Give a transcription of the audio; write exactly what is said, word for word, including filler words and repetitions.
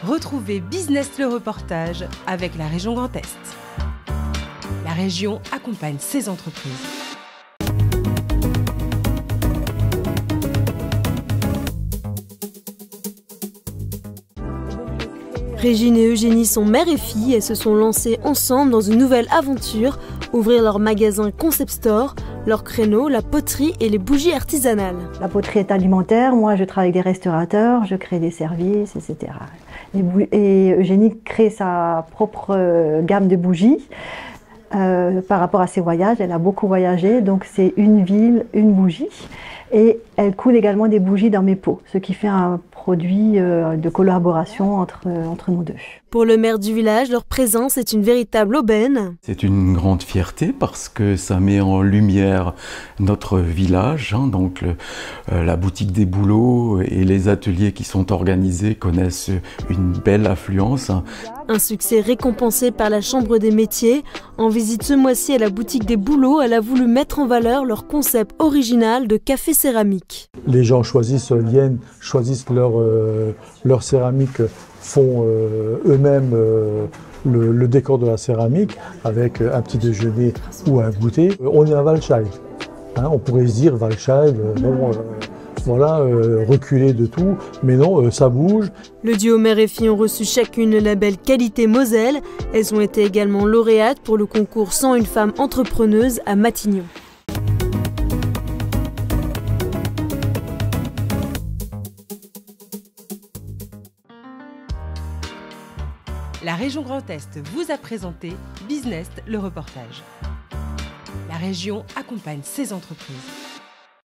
Retrouvez Business le reportage avec la région Grand Est. La région accompagne ses entreprises. Régine et Eugénie sont mère et fille et se sont lancées ensemble dans une nouvelle aventure, ouvrir leur magasin Concept Store, leur créneau, la poterie et les bougies artisanales. La poterie est alimentaire, moi je travaille avec des restaurateurs, je crée des services, et cetera. Et Eugénie crée sa propre gamme de bougies. Euh, par rapport à ses voyages, elle a beaucoup voyagé, donc c'est une ville, une bougie. Et elle coule également des bougies dans mes pots, ce qui fait un produit euh, de collaboration entre, euh, entre nous deux. Pour le maire du village, leur présence est une véritable aubaine. C'est une grande fierté parce que ça met en lumière notre village. Hein, donc le, euh, la boutique des boulots et les ateliers qui sont organisés connaissent une belle affluence. Hein. Un succès récompensé par la Chambre des métiers. En visite ce mois-ci à la boutique des boulots, elle a voulu mettre en valeur leur concept original de café céramique. Les gens choisissent, viennent, choisissent leur, euh, leur céramique, font euh, eux-mêmes euh, le, le décor de la céramique avec un petit déjeuner ou un goûter. On est à Walscheid. Hein, on pourrait se dire Walscheid, euh, bon, euh, voilà, euh, reculer de tout, mais non, euh, ça bouge. Le duo mère et fille ont reçu chacune le label Qualité Moselle. Elles ont été également lauréates pour le concours cent une femmes entrepreneuses à Matignon. La région Grand Est vous a présenté Business le reportage. La région accompagne ses entreprises.